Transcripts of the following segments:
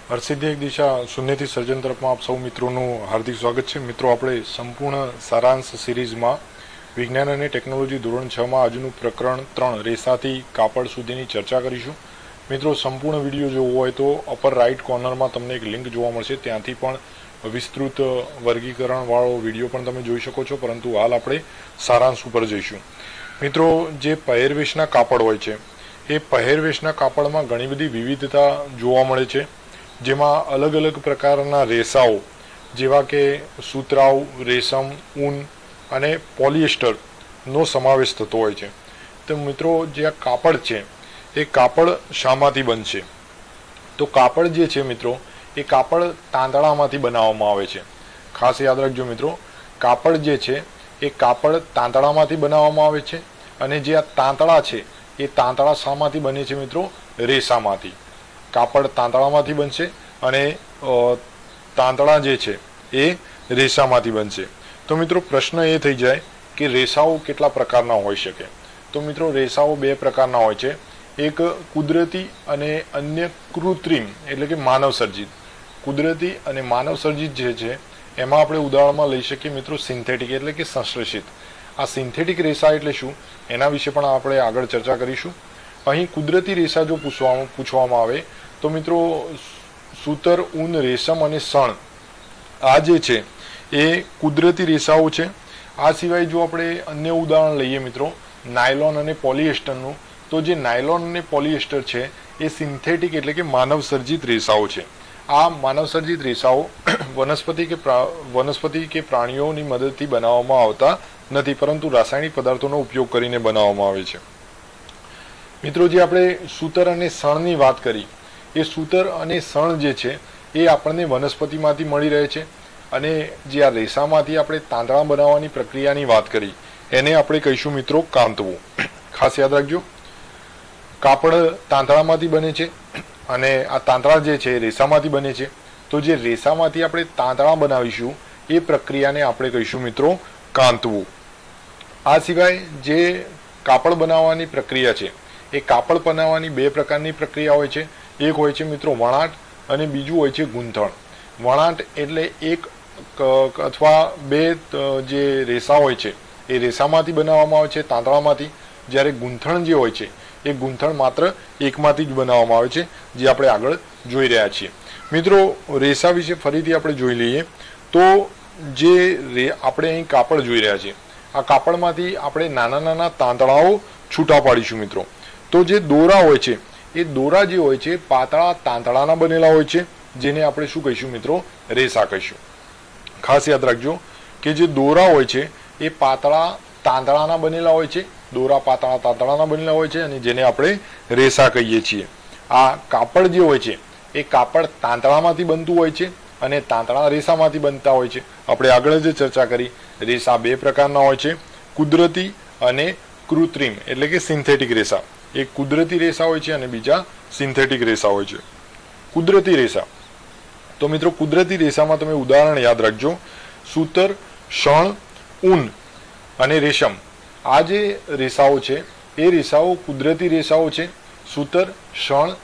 હર્ષિદ્ય એક દિશા શૂન્યથી સર્જન તરફમાં આપ સૌ મિત્રોનું હાર્દિક સ્વાગત છે। મિત્રો, આપણે સંપૂર્ણ સારાંશ સિરીઝમાં વિજ્ઞાન અને ટેકનોલોજી ધોરણ 6 માં આજનું પ્રકરણ 3 રેસાથી કાપડ સુધીની ચર્ચા કરીશું। મિત્રો, સંપૂર્ણ વિડીયો જોવો હોય તો અપર રાઈટ કોર્નરમાં તમને એક લિંક જોવા મળશે, ત્યાંથી પણ વિસ્તૃત વર્ગીકરણ વાળો વિડીયો પણ તમે જોઈ શકો છો, પરંતુ હાલ આપણે સારાંશ ઉપર જઈશું। મિત્રો, જે પહેરવેશના કાપડ હોય છે એ પહેરવેશના કાપડમાં ઘણી બધી વિવિધતા જોવા મળે છે, જેમાં અલગ અલગ પ્રકારના રેસાઓ જેવા કે સુતરાઉ, રેશમ, ઊન અને પોલિએસ્ટરનો સમાવેશ થતો હોય છે। તો મિત્રો, જે આ કાપડ છે એ કાપડ શામાંથી બનશે? તો કાપડ જે છે મિત્રો, એ કાપડ તાંતણામાંથી બનાવવામાં આવે છે। ખાસ યાદ રાખજો મિત્રો, કાપડ જે છે એ કાપડ તાંતણામાંથી બનાવવામાં આવે છે, અને જે આ તાંતણા છે એ તાંતણા શામાંથી બને છે મિત્રો? રેસામાંથી। કાપડ તાંતણામાંથી બનશે અને તાંતણા જે છે એ રેસામાંથી બનશે। તો મિત્રો, પ્રશ્ન એ થઈ જાય કે રેસાઓ કેટલા પ્રકારના હોઈ શકે? તો મિત્રો, રેસાઓ બે પ્રકારના હોય છે, એક કુદરતી અને અન્ય કૃત્રિમ એટલે કે માનવ સર્જિત। કુદરતી અને માનવ સર્જિત જે છે એમાં આપણે ઉદાહરણમાં લઈ શકીએ મિત્રો સિન્થેટિક એટલે કે સંશ્લેષિત। આ સિન્થેટિક રેસા એટલે શું, એના વિશે પણ આપણે આગળ ચર્ચા કરીશું। અહીં કુદરતી રેસા જો પૂછવામાં આવે તો મિત્રો, સૂતર, ઊન, રેશમ અને શણ આ જે છે એ કુદરતી રેસાઓ છે। આ સિવાય જો આપણે અન્ય ઉદાહરણ લઈએ મિત્રો નાયલોન અને પોલિએસ્ટરનું, તો જે નાયલોન અને પોલિએસ્ટર છે એ સિન્થેટિક એટલે કે માનવ સર્જિત રેસાઓ છે। આ માનવ સર્જિત રેસાઓ વનસ્પતિ કે પ્રાણીઓની મદદથી બનાવવામાં આવતા નથી, પરંતુ રાસાયણિક પદાર્થોનો ઉપયોગ કરીને બનાવવામાં આવે છે। મિત્રો, જે આપણે સૂતર અને શણની વાત કરી, એ સૂતર અને શણ જે છે એ આપણને વનસ્પતિમાંથી મળી રહે છે, અને જે આ રેસામાંથી આપણે તાંતણા બનાવવાની પ્રક્રિયાની વાત કરી એને આપણે કહીશું મિત્રો કાંતવું। ખાસ યાદ રાખજો, કાપડ તાંતણામાંથી બને છે અને આ તાંતણા જે છે રેસામાંથી બને છે। તો જે રેસામાંથી આપણે તાંતણા બનાવીશું એ પ્રક્રિયાને આપણે કહીશું મિત્રો કાંતવું। આ સિવાય જે કાપડ બનાવવાની પ્રક્રિયા છે એ કાપડ બનાવવાની બે પ્રકારની પ્રક્રિયા હોય છે। એક હોય છે મિત્રો વણાટ અને બીજું હોય છે ગૂંથણ। વણાટ એટલે એક અથવા બે જે રેસા હોય છે એ રેસામાંથી બનાવવામાં આવે છે, તાંતણામાંથી, જ્યારે ગૂંથણ જે હોય છે એ ગૂંથણ માત્ર એકમાંથી જ બનાવવામાં આવે છે, જે આપણે આગળ જોઈ રહ્યા છીએ। મિત્રો, રેસા વિશે ફરીથી આપણે જોઈ લઈએ તો જે આપણે અહીં કાપડ જોઈ રહ્યા છીએ, આ કાપડમાંથી આપણે નાના નાના તાંતણાઓ છૂટા પાડીશું મિત્રો। તો જે દોરા હોય છે એ દોરા જે હોય છે પાતળા તાંતણાના બનેલા હોય છે, જેને આપણે શું કહીશું મિત્રો? રેસા કહીશું। ખાસ યાદ રાખજો કે જે દોરા હોય છે એ પાતળા તાંતણાના બનેલા હોય છે, દોરા પાતળા તાંતણાના બનેલા હોય છે, અને જેને આપણે રેસા કહીએ છીએ। આ કાપડ જે હોય છે એ કાપડ તાંતણામાંથી બનતું હોય છે અને તાંતણા રેસામાંથી બનતા હોય છે। આપણે આગળ જે ચર્ચા કરી, રેસા બે પ્રકારના હોય છે, કુદરતી અને કૃત્રિમ એટલે કે સિન્થેટિક રેસા। એક કુદરતી રેસા હોય છે અને બીજા સિન્થેટિક રેસા હોય છે। કુદરતી રેસા, તો મિત્રો કુદરતી રેસામાં તમે ઉદાહરણ યાદ રાખજો, સૂતર, શણ, ઊન અને રેશમ। આ જે રેસાઓ છે એ રેસાઓ કુદરતી રેસાઓ છે। સૂતર, શણ,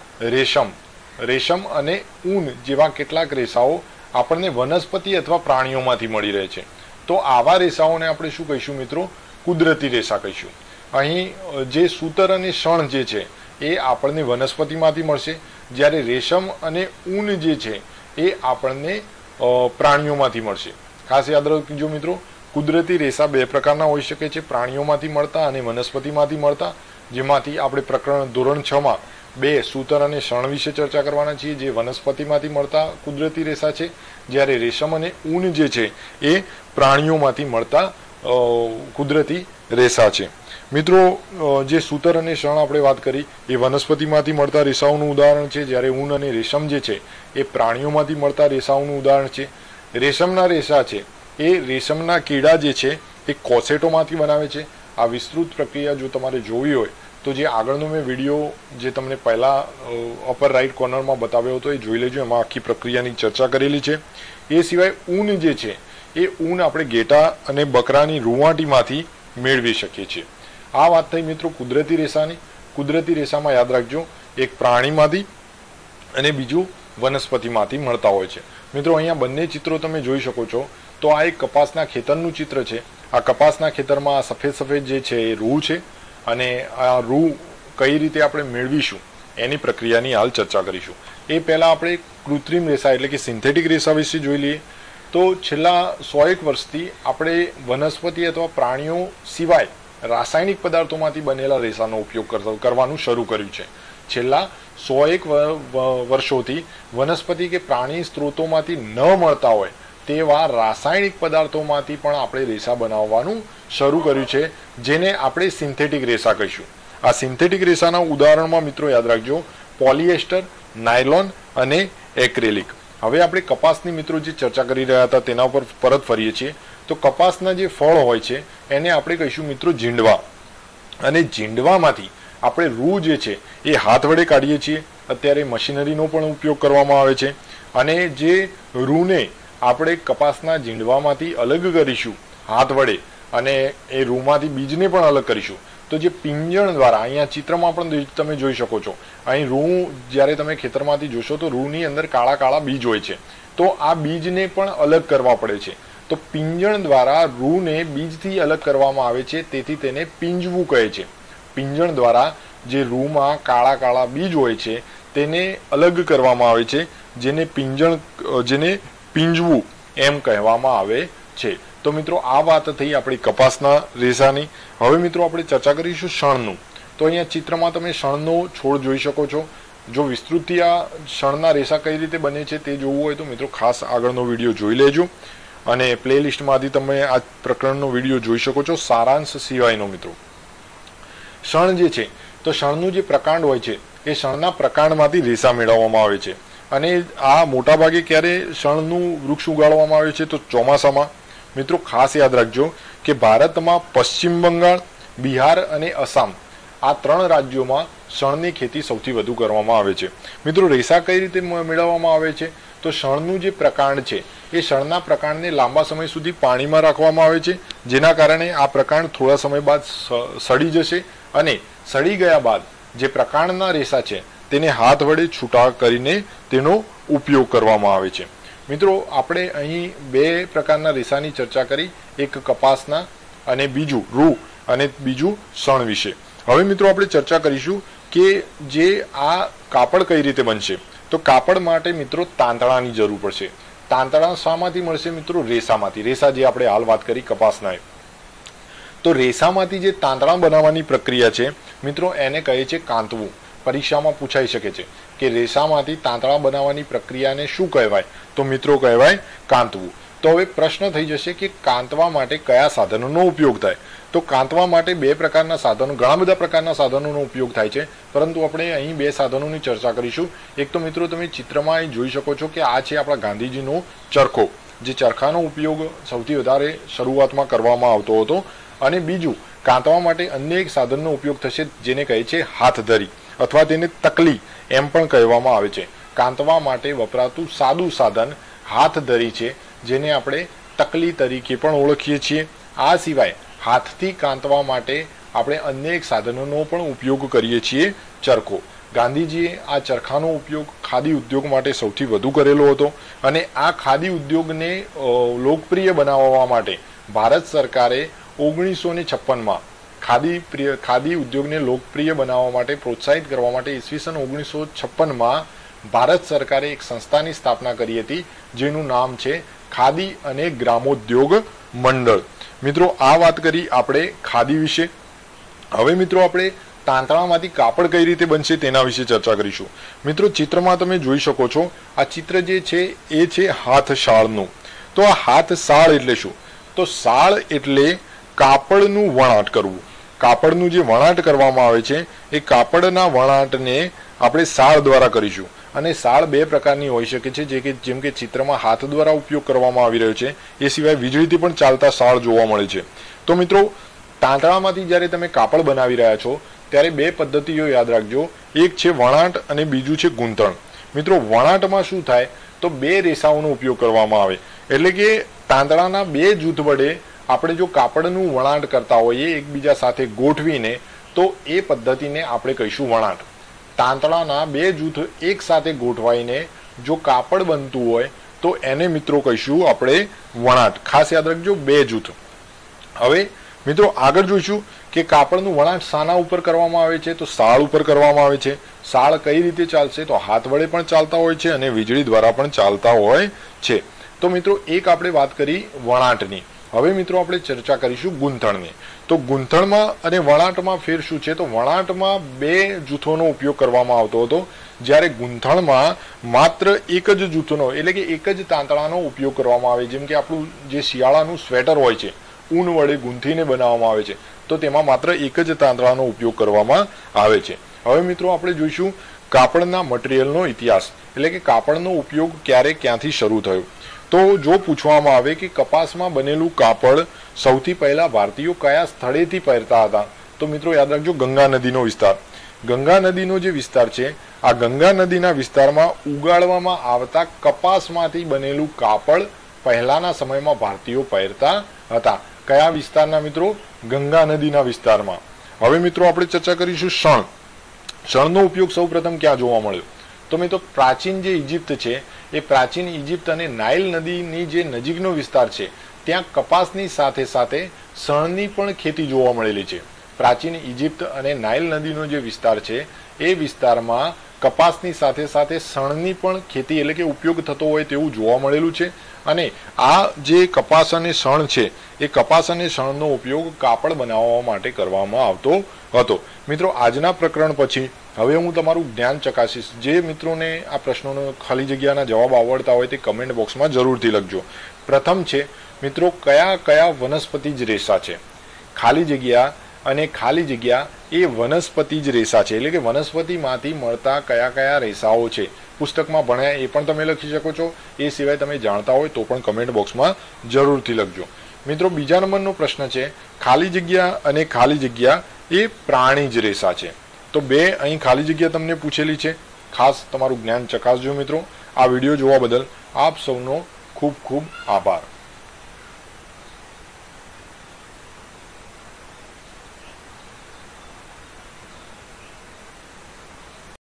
રેશમ અને ઊન જેવા કેટલાક રેસાઓ આપણને વનસ્પતિ અથવા પ્રાણીઓમાંથી મળી રહે છે। તો આવા રેસાઓને આપણે શું કહીશું મિત્રો? કુદરતી રેસા કહીશું। અહીં જે સૂતર અને શણ જે છે એ આપણને વનસ્પતિમાંથી મળશે, જ્યારે રેશમ અને ઊન જે છે એ આપણને પ્રાણીઓમાંથી મળશે। ખાસ યાદ રાખજો મિત્રો, કુદરતી રેસા બે પ્રકારના હોઈ શકે છે, પ્રાણીઓમાંથી મળતા અને વનસ્પતિમાંથી મળતા, જેમાંથી આપણે પ્રકરણ ધોરણ 6 માં બે સૂતર અને શણ વિશે ચર્ચા કરવાના છીએ, જે વનસ્પતિમાંથી મળતા કુદરતી રેસા છે, જ્યારે રેશમ અને ઊન જે છે એ પ્રાણીઓમાંથી મળતા કુદરતી રેસા છે। મિત્રો, જે સૂતર અને શણ આપણે વાત કરી એ વનસ્પતિમાંથી મળતા રેસાઓનું ઉદાહરણ છે, જ્યારે ઊન અને રેશમ જે છે એ પ્રાણીઓમાંથી મળતા રેસાઓનું ઉદાહરણ છે। રેશમના રેસા છે એ રેશમના કીડા જે છે એ કોસેટોમાંથી બનાવે છે। આ વિસ્તૃત પ્રક્રિયા જો તમારે જોવી હોય તો જે આગળનો મેં વિડીયો જે તમને પહેલા અપર રાઈટ કોર્નરમાં બતાવ્યો હતો એ જોઈ લેજો, એમાં આખી પ્રક્રિયાની ચર્ચા કરેલી છે। એ સિવાય ઊન જે છે એ ઊન આપણે ઘેટા અને બકરાની રૂંવાટીમાંથી મેળવી શકીએ છીએ। આ વાત થઈ મિત્રો કુદરતી રેસાની। કુદરતી રેસામાં યાદ રાખજો, એક પ્રાણીમાંથી અને બીજું વનસ્પતિમાંથી મળતા હોય છે। મિત્રો અહીંયા બંને ચિત્રો તમે જોઈ શકો છો તો આ એક કપાસના ખેતરનું ચિત્ર છે। આ કપાસના ખેતરમાં આ સફેદ સફેદ જે છે એ રૂ છે અને આ રૂ કઈ રીતે આપણે મેળવીશું એની પ્રક્રિયાની હાલ ચર્ચા કરીશું। એ પહેલાં આપણે કૃત્રિમ રેસા એટલે કે સિન્થેટિક રેસા વિશે જોઈ લઈએ। તો છેલ્લા 100 વર્ષથી આપણે વનસ્પતિ અથવા પ્રાણીઓ સિવાય રાસાયણિક પદાર્થોમાંથી બનેલા રેસાનો ઉપયોગ કરવાનું શરૂ કર્યું છે। છેલ્લા 101 વર્ષોથી વનસ્પતિ કે પ્રાણી સ્ત્રોતોમાંથી ન મળતા હોય તેવા રાસાયણિક પદાર્થોમાંથી પણ આપણે રેસા બનાવવાનું શરૂ કર્યું છે, જેને આપણે સિન્થેટિક રેસા કહીશું। આ સિન્થેટિક રેસાના ઉદાહરણમાં મિત્રો યાદ રાખજો પોલિએસ્ટર, નાયલોન અને એક્રેલિક। હવે આપણે કપાસની મિત્રો જે ચર્ચા કરી રહ્યા હતા તેના ઉપર પરત ફરીએ છીએ। તો કપાસના જે ફળ હોય છે એને આપણે કહીશું મિત્રો જીંડવા, અને જીંડવામાંથી આપણે રૂ જે છે એ હાથ વડે કાઢીએ છીએ। અત્યારે મશીનરીનો પણ ઉપયોગ કરવામાં આવે છે, અને જે રૂને આપણે કપાસના જીંડવામાંથી અલગ કરીશું હાથ વડે, અને એ રૂમાંથી બીજને પણ અલગ કરીશું તો જે પિંજણ દ્વારા, અહીંયા ચિત્રમાં પણ તમે જોઈ શકો છો, અહીં રૂ જ્યારે તમે ખેતરમાંથી જોશો તો રૂની અંદર કાળા કાળા બીજ હોય છે, તો આ બીજને પણ અલગ કરવા પડે છે। તો પિંજણ દ્વારા રૂને બીજથી અલગ કરવામાં આવે છે, તેથી તેને પીંજવું કહે છે। પિંજણ દ્વારા જે રૂમાં કાળા કાળા બીજ હોય છે તેને અલગ કરવામાં આવે છે, જેને પીંજવું એમ કહેવામાં આવે છે। તો મિત્રો આ વાત થઈ આપણી કપાસના રેસાની। હવે મિત્રો આપણે ચર્ચા કરીશું શણનું। તો અહીંયા ચિત્રમાં તમે શણનો છોડ જોઈ શકો છો। જો વિસ્તૃતથી આ શણના રેસા કઈ રીતે બને છે તે જોવું હોય તો મિત્રો ખાસ આગળનો વિડીયો જોઈ લેજો, અને પ્લેલિસ્ટમાંથી તમે આ પ્રકરણનો વિડીયો જોઈ શકો છો સારાંશ સિવાયનો। મિત્રો શણ જે છે તો શણનું જે પ્રકાંડ હોય છે એ શણના પ્રકાંડમાંથી રેસા મેળવવામાં આવે છે, અને આ મોટાભાગે ક્યારે શણનું વૃક્ષ ઉગાડવામાં આવે છે તો ચોમાસામાં। મિત્રો ખાસ યાદ રાખજો કે ભારતમાં પશ્ચિમ બંગાળ, બિહાર અને આસામ આ 3 રાજ્યોમાં શણની ખેતી સૌથી વધુ કરવામાં આવે છે। મિત્રો રેસા કઈ રીતે મેળવવામાં આવે છે તો શણનું જે પ્રકાંડ છે એ શણના પ્રકાંડને લાંબા સમય સુધી પાણીમાં રાખવામાં આવે છે, જેના કારણે આ પ્રકાંડ થોડા સમય બાદ સડી જશે, અને સડી ગયા બાદ જે પ્રકાંડના રેસા છે તેને હાથ વડે છૂટા કરીને તેનો ઉપયોગ કરવામાં આવે છે। મિત્રો આપણે અહીં 2 પ્રકારના રેસાની ચર્ચા કરી, એક કપાસના અને બીજું રૂ અને બીજું શણ વિશે। હવે મિત્રો આપણે ચર્ચા કરીશું કે જે આ કાપડ કઈ રીતે બનશે। તો કાપડ માટે મિત્રો તાંતણાની જરૂર પડશે। તાંતણા શામાંથી મળશે મિત્રો? રેસામાંથી। રેસા જે આપણે હાલ વાત કરી કપાસના, તો રેસામાંથી જે તાંતણા બનાવવાની પ્રક્રિયા છે મિત્રો એને કહે છે કાંતવું। પરીક્ષામાં પૂછાઈ શકે છે કે રેસામાંથી તાંતણા બનાવવાની પ્રક્રિયાને શું કહેવાય? તો મિત્રો કહેવાય કાંતવું। તો હવે પ્રશ્ન થઈ જશે કે કાંતવા માટે કયા સાધનોનો ઉપયોગ થાય? તો કાંતવા માટે 2 પ્રકારના સાધનો, ઘણા બધા પ્રકારના સાધનોનો ઉપયોગ થાય છે, પરંતુ આપણે અહીં 2 સાધનોની ચર્ચા કરીશું। એક તો મિત્રો તમે ચિત્રમાં અહીં જોઈ શકો છો કે આ છે આપણા ગાંધીજીનો ચરખો, જે ચરખાનો ઉપયોગ સૌથી વધારે શરૂઆતમાં કરવામાં આવતો હતો, અને બીજું કાંતવા માટે અન્ય એક સાધનનો ઉપયોગ થશે જેને કહે છે હાથધરી, અથવા તેને તકલી એમ પણ કહેવામાં આવે છે। કાંતવા માટે વપરાતું સાદું સાધન હાથધરી છે, જેને આપણે તકલી તરીકે પણ ઓળખીએ છીએ। આ સિવાય હાથથી કાંતવા માટે આપણે અન્ય એક સાધનોનો પણ ઉપયોગ કરીએ છીએ, ચરખો। ગાંધીજીએ આ ચરખાનો ઉપયોગ ખાદી ઉદ્યોગ માટે સૌથી વધુ કરેલો હતો, અને આ ખાદી ઉદ્યોગને લોકપ્રિય બનાવવા માટે ભારત સરકારે 1956માં ખાદી ઉદ્યોગને લોકપ્રિય બનાવવા માટે, પ્રોત્સાહિત કરવા માટે ઈસવીસન 1956માં ભારત સરકારે એક સંસ્થાની સ્થાપના કરી હતી, જેનું નામ છે ખાદી અને ગ્રામોદ્યોગ મંડળ। મિત્રો આ વાત કરી આપણે ખાદી વિશે। હવે મિત્રો આપણે તાંતણામાંથી કાપડ કઈ રીતે બનશે તેના વિશે ચર્ચા કરીશું। મિત્રો ચિત્રમાં તમે જોઈ શકો છો, આ ચિત્ર જે છે એ છે હાથ શાળનું। તો આ હાથ શાળ એટલે શું? તો શાળ એટલે કાપડનું વણાટ કરવું। કાપડનું જે વણાટ કરવામાં આવે છે એ કાપડના વણાટને આપણે શાળ દ્વારા કરીશું, અને શાળ 2 પ્રકારની હોઈ શકે છે, જેમ કે ચિત્રમાં હાથ દ્વારા ઉપયોગ કરવામાં આવી રહ્યો છે, એ સિવાય વીજળીથી પણ ચાલતા શાળ જોવા મળે છે। તો મિત્રો તાંતણામાંથી જ્યારે તમે કાપડ બનાવી રહ્યા છો ત્યારે 2 પદ્ધતિઓ યાદ રાખજો, એક છે વણાટ અને બીજું છે ગૂંથણ। મિત્રો વણાટમાં શું થાય તો 2 રેસાઓનો ઉપયોગ કરવામાં આવે, એટલે કે તાંતણાના 2 જૂથ વડે આપણે જો કાપડનું વણાટ કરતા હોઈએ એકબીજા સાથે ગોઠવીને, તો એ પદ્ધતિને આપણે કહીશું વણાટ। તાંતણાના 2 જૂથ એક સાથે ગોઠવાઈને જો કાપડ બનતું હોય તો એને મિત્રો કહીશું આપણે વણાટ. ખાસ યાદ રાખજો, 2 જૂથ. હવે મિત્રો આગળ જોઈશું કે કાપડનું વણાટ શાના ઉપર કરવામાં આવે છે? તો શાળ ઉપર કરવામાં આવે છે. શાળ કઈ રીતે ચાલશે? તો હાથ વડે પણ ચાલતા હોય છે અને વીજળી દ્વારા પણ ચાલતા હોય છે. તો મિત્રો એક આપણે વાત કરી વણાટની. હવે મિત્રો આપણે ચર્ચા કરીશું ગૂંથણની. તો ગૂંથણમાં અને વણાટમાં ફેર શું છે? તો વણાટમાં 2 જૂથોનો ઉપયોગ કરવામાં આવતો હતો, જ્યારે ગૂંથણમાં માત્ર એક જ જૂથનો એટલે કે એક જ તાંતણાનો ઉપયોગ કરવામાં આવે. જેમ કે આપણું જે શિયાળાનું સ્વેટર હોય છે, ઊન વડે ગૂંથીને બનાવવામાં આવે છે, તો તેમાં માત્ર એક જ તાંતણાનો ઉપયોગ કરવામાં આવે છે. હવે મિત્રો આપણે જોઈશું કાપડના મટીરિયલનો ઇતિહાસ, એટલે કે કાપડનો ઉપયોગ ક્યારે ક્યાંથી શરૂ થયો. તો જો પૂછવામાં આવે કે કપાસમાં બનેલું કાપડ સૌથી પહેલા ભારતીયો કયા સ્થળેથી પહેરતા હતા, તો મિત્રો યાદ રાખજો ગંગા નદીનો વિસ્તાર. ગંગા નદીનો જે વિસ્તાર છે, આ ગંગા નદીના વિસ્તારમાં ઉગાડવામાં આવતા કપાસમાંથી બનેલું કાપડ પહેલાના સમયમાં ભારતીયો પહેરતા હતા. કયા વિસ્તારના મિત્રો? ગંગા નદીના વિસ્તારમાં. હવે મિત્રો આપણે ચર્ચા કરીશું શણ. શણનો ઉપયોગ સૌ પ્રથમ ક્યાં જોવા મળ્યો? તો મિત્રો પ્રાચીન જે ઇજિપ્ત છે, એ પ્રાચીન ઇજિપ્ત અને નાઇલ નદીની જે નજીકનો વિસ્તાર છે, ત્યાં કપાસની સાથે સાથે શણની પણ ખેતી જોવા મળેલી છે. પ્રાચીન ઇજિપ્ત અને નાઇલ નદીનો જે વિસ્તાર છે, એ વિસ્તારમાં કપાસની સાથે સાથે શણની પણ ખેતી એટલે કે ઉપયોગ થતો હોય તેવું જોવા મળેલું છે. અને આ જે કપાસ અને શણ છે, એ કપાસ અને શણનો ઉપયોગ કાપડ બનાવવા માટે કરવામાં આવતો હતો. મિત્રો આજના પ્રકરણ પછી હવે હું તમારું જ્ઞાન ચકાસીશ. જે મિત્રોને આ પ્રશ્નોનો ખાલી જગ્યાના જવાબ આવડતા હોય તે કમેન્ટ બોક્સમાં જરૂરથી લખજો. પ્રથમ છે મિત્રો, કયા કયા વનસ્પતિ જ રેસા છે? ખાલી જગ્યા અને ખાલી જગ્યા એ વનસ્પતિ જ રેસા છે, એટલે કે વનસ્પતિમાંથી મળતા કયા કયા રેસાઓ છે. પુસ્તકમાં ભણ્યા એ પણ તમે લખી શકો છો. એ સિવાય તમે જાણતા હોય તો પણ કમેન્ટ બોક્સમાં જરૂરથી લખજો. મિત્રો બીજા નંબરનો પ્રશ્ન છે, ખાલી જગ્યા અને ખાલી જગ્યા એ પ્રાણી જ રેસા છે. તો 2 અહીં ખાલી જગ્યા તમને પૂછેલી છે. ખાસ તમારું જ્ઞાન ચકાસજો મિત્રો. આ વિડીયો જોવા બદલ આપ સૌનો ખૂબ ખૂબ આભાર.